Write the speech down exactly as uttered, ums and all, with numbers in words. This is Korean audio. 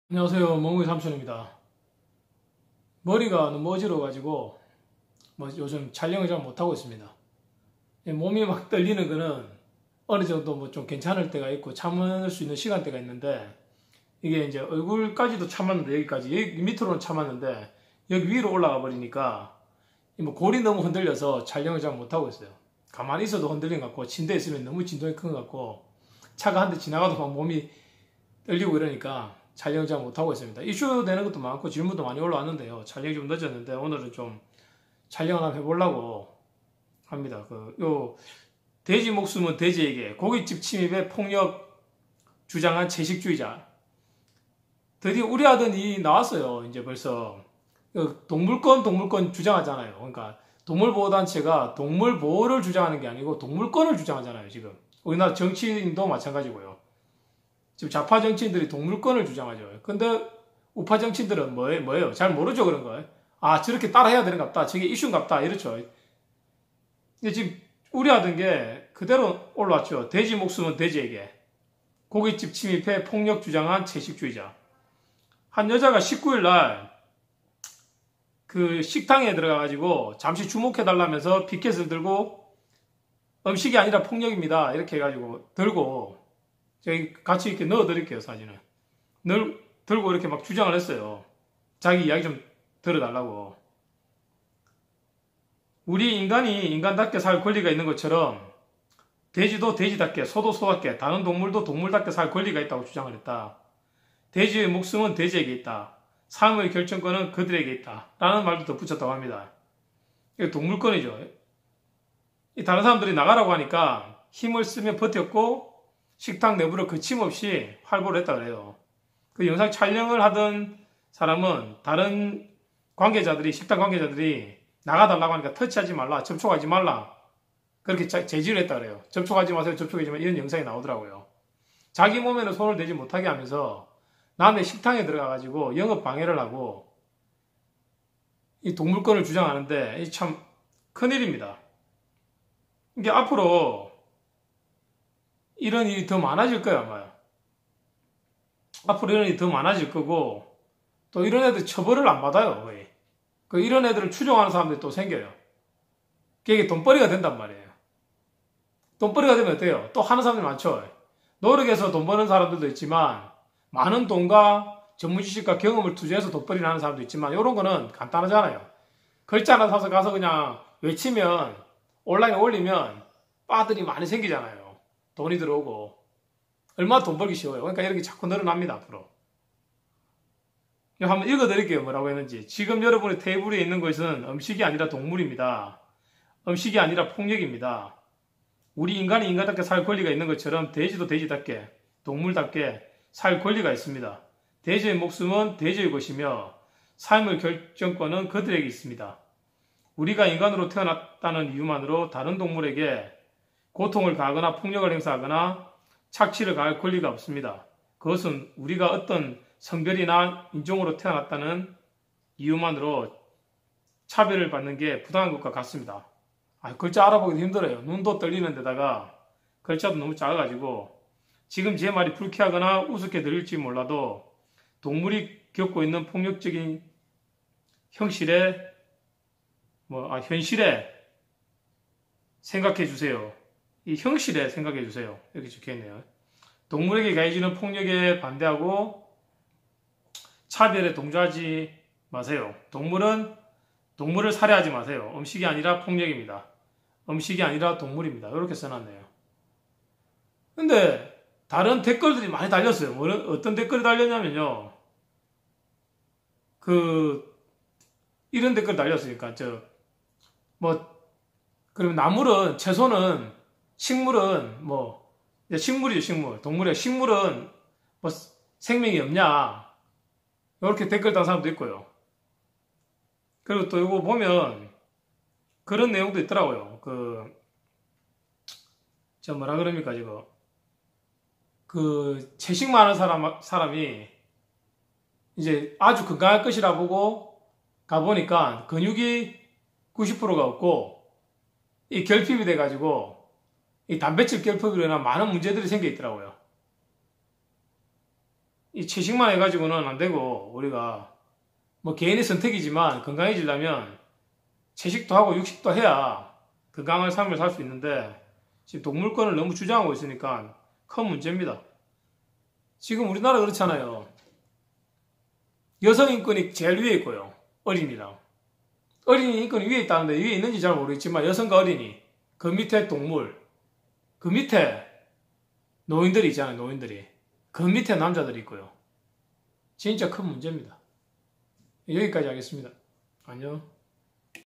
안녕하세요. 멍우이 삼촌입니다. 머리가 너무 어지러워가지고 뭐 요즘 촬영을 잘 못하고 있습니다. 몸이 막 떨리는 거는 어느 정도 뭐 좀 괜찮을 때가 있고 참을 수 있는 시간대가 있는데, 이게 이제 얼굴까지도 참았는데, 여기까지 여기 밑으로는 참았는데 여기 위로 올라가 버리니까 뭐 골이 너무 흔들려서 촬영을 잘 못하고 있어요. 가만히 있어도 흔들린 것 같고, 침대에 있으면 너무 진동이 큰 것 같고, 차가 한 대 지나가도 막 몸이 떨리고 이러니까 촬영 잘 못하고 있습니다. 이슈 되는 것도 많고 질문도 많이 올라왔는데요. 촬영이 좀 늦었는데 오늘은 좀 촬영을 한번 해보려고 합니다. 그, 요, 돼지 목숨은 돼지에게, 고깃집 침입에 폭력 주장한 채식주의자. 드디어 우려하던 이 나왔어요. 이제 벌써. 그 동물권, 동물권 주장하잖아요. 그러니까 동물보호단체가 동물보호를 주장하는 게 아니고 동물권을 주장하잖아요, 지금. 우리나라 정치인도 마찬가지고요. 지금 좌파 정치인들이 동물권을 주장하죠. 근데 우파 정치인들은 뭐예요? 뭐예요? 잘 모르죠, 그런 거. 아, 저렇게 따라해야 되는갑다. 저게 이슈인갑다. 이렇죠. 근데 지금 우려하던 게 그대로 올라왔죠. 돼지 목숨은 돼지에게. 고깃집 침입해 폭력 주장한 채식주의자. 한 여자가 십구 일 날 그 식당에 들어가가지고 잠시 주목해달라면서 피켓을 들고, 음식이 아니라 폭력입니다, 이렇게 해가지고 들고, 저희 같이 이렇게 넣어드릴게요, 사진을. 늘, 들고 이렇게 막 주장을 했어요. 자기 이야기 좀 들어달라고. 우리 인간이 인간답게 살 권리가 있는 것처럼 돼지도 돼지답게, 소도 소답게, 다른 동물도 동물답게 살 권리가 있다고 주장을 했다. 돼지의 목숨은 돼지에게 있다. 삶의 결정권은 그들에게 있다. 라는 말도 덧붙였다고 합니다. 이게 동물권이죠. 다른 사람들이 나가라고 하니까 힘을 쓰며 버텼고, 식당 내부를 거침없이 활보를 했다 그래요. 그 영상 촬영을 하던 사람은 다른 관계자들이, 식당 관계자들이 나가달라고 하니까 터치하지 말라, 접촉하지 말라, 그렇게 제지를 했다 그래요. 접촉하지 마세요, 접촉하지 마, 이런 영상이 나오더라고요. 자기 몸에는 손을 대지 못하게 하면서 남의 식당에 들어가가지고 영업 방해를 하고 이 동물권을 주장하는데, 이 참 큰일입니다. 이게 앞으로 이런 일이 더 많아질 거예요, 아마요. 앞으로 이런 일이 더 많아질 거고, 또 이런 애들 처벌을 안 받아요, 거의. 그 이런 애들을 추종하는 사람들이 또 생겨요. 그게 돈벌이가 된단 말이에요. 돈벌이가 되면 어때요? 또 하는 사람들이 많죠. 노력해서 돈 버는 사람들도 있지만, 많은 돈과 전문 지식과 경험을 투자해서 돈벌이를 하는 사람도 있지만, 이런 거는 간단하잖아요. 글자 하나 사서 가서 그냥 외치면, 온라인에 올리면 바들이 많이 생기잖아요. 돈이 들어오고. 얼마나 돈 벌기 쉬워요. 그러니까 이렇게 자꾸 늘어납니다, 앞으로. 한번 읽어드릴게요, 뭐라고 했는지. 지금 여러분의 테이블에 있는 것은 음식이 아니라 동물입니다. 음식이 아니라 폭력입니다. 우리 인간이 인간답게 살 권리가 있는 것처럼 돼지도 돼지답게, 동물답게 살 권리가 있습니다. 돼지의 목숨은 돼지의 것이며 삶의 결정권은 그들에게 있습니다. 우리가 인간으로 태어났다는 이유만으로 다른 동물에게 고통을 가하거나 폭력을 행사하거나 착취를 가할 권리가 없습니다. 그것은 우리가 어떤 성별이나 인종으로 태어났다는 이유만으로 차별을 받는 게 부당한 것과 같습니다. 아, 글자 알아보기도 힘들어요. 눈도 떨리는 데다가 글자도 너무 작아가지고, 지금 제 말이 불쾌하거나 우습게 들릴지 몰라도 동물이 겪고 있는 폭력적인 형실에, 뭐, 아, 현실에 생각해 주세요. 이 형실에 생각해 주세요. 이렇게 적혀 있네요. 동물에게 가해지는 폭력에 반대하고 차별에 동조하지 마세요. 동물은 동물을 살해하지 마세요. 음식이 아니라 폭력입니다. 음식이 아니라 동물입니다. 이렇게 써놨네요. 근데 다른 댓글들이 많이 달렸어요. 뭐 어떤 댓글이 달렸냐면요, 그 이런 댓글 달렸으니까, 저 뭐, 그러면 나물은, 채소는, 식물은 뭐, 식물이죠, 식물. 동물이야. 식물은 뭐 생명이 없냐, 이렇게 댓글 단 사람도 있고요. 그리고 또 이거 보면 그런 내용도 있더라고요. 그, 저 뭐라 그럽니까, 이거. 그, 채식 많은 사람, 사람이 이제 아주 건강할 것이라 보고 가보니까 근육이 구십 퍼센트가 없고, 이 결핍이 돼가지고, 이 단백질 결핍으로 인한 많은 문제들이 생겨 있더라고요. 이 채식만 해가지고는 안 되고, 우리가 뭐 개인의 선택이지만 건강해지려면 채식도 하고 육식도 해야 건강한 삶을 살 수 있는데, 지금 동물권을 너무 주장하고 있으니까 큰 문제입니다. 지금 우리나라 그렇잖아요. 여성 인권이 제일 위에 있고요. 어린이랑. 어린이 인권이 위에 있다는데 위에 있는지 잘 모르겠지만 여성과 어린이, 그 밑에 동물, 그 밑에 노인들이 있잖아요. 노인들이. 그 밑에 남자들이 있고요. 진짜 큰 문제입니다. 여기까지 하겠습니다. 안녕.